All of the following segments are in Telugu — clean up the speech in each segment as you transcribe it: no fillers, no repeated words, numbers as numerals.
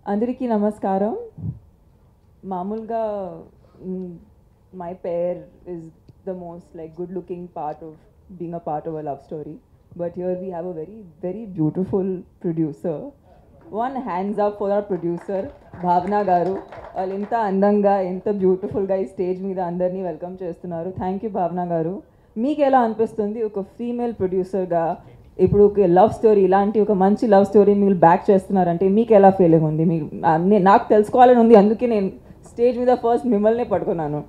అందరికీ నమస్కారం. మామూలుగా my pair is the most like good looking part of being a part of a love story, but here we have a very very beautiful producer. One hands up for our producer Bhavna garu. వాళ్ళు ఎంత అందంగా ఎంత బ్యూటిఫుల్గా ఈ స్టేజ్ మీద అందరినీ వెల్కమ్ చేస్తున్నారు. థ్యాంక్ యూ భావన గారు. మీకు ఎలా అనిపిస్తుంది ఒక ఫీమేల్ ప్రొడ్యూసర్గా ఇప్పుడు ఒక లవ్ స్టోరీ ఇలాంటి ఒక మంచి లవ్ స్టోరీ మీరు బ్యాక్ చేస్తున్నారంటే మీకు ఎలా ఫీలింగ్ ఉంది? నాకు తెలుసుకోవాలని ఉంది, అందుకే నేను స్టేజ్ మీద ఫస్ట్ మిమ్మల్నే పట్టుకున్నాను.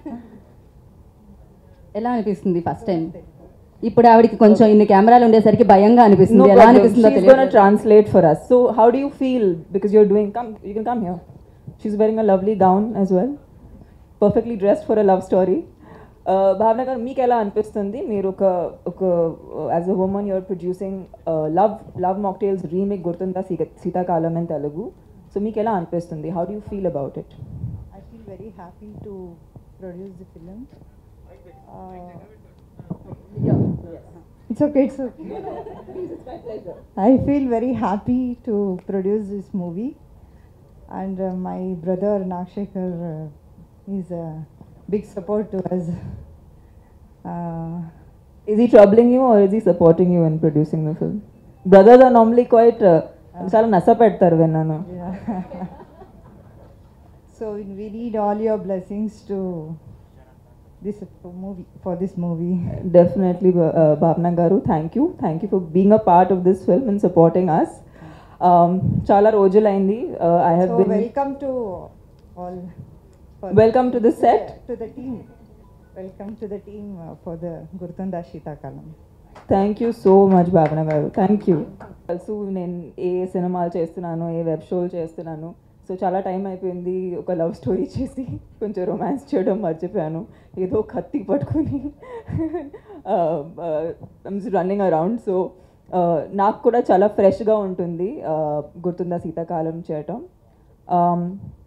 ఎలా అనిపిస్తుంది ఫస్ట్ టైం? ఇప్పుడు ఆవిడకి కొంచెం ఇన్ని కెమెరాలు ఉండేసరికి భయంగా అనిపిస్తుంది. ఎలా అనిపిస్తుందో తెలియదు. She's going to translate for us. So how do you feel because you're doing you can come here. She's wearing a lovely gown as well. Perfectly dressed for a love story. భావన గారు మీకు ఎలా అనిపిస్తుంది? మీరు ఒక as a woman you're producing love mocktails remake Gurthunda Seethakalam in Telugu. So మీకు ఎలా అనిపిస్తుంది? How do you feel about it? I feel very happy to produce the film. It's okay, it's okay. It's my pleasure. I feel very happy to produce this movie, and my brother Nakshekar is a big support to us. Is he troubling you or is he supporting you in producing the film? Brothers are normally quite చాలా నస పెడతారు విన్నాను. So we need all your blessings to this movie. Definitely, Bhavna garu, thank you for being a part of this film and supporting us. Chala rojulaindi. I have been welcome to all. Welcome to the set. To the team. Welcome to the team for the Gurtunda Shitakalam. Thank you so much Bhavana గారు. Thank you. తెలుసు నేను ఏ సినిమాలు చేస్తున్నాను, ఏ వెబ్ షోలు చేస్తున్నాను. సో చాలా టైం అయిపోయింది ఒక లవ్ స్టోరీ చేసి కొంచెం రొమాన్స్ చేయడం మర్చిపోయాను. ఏదో కత్తి పట్టుకుని రన్నింగ్ అరౌండ్. సో నాకు కూడా చాలా ఫ్రెష్గా ఉంటుంది గుర్తుందా శీతాకాలం చేయటం.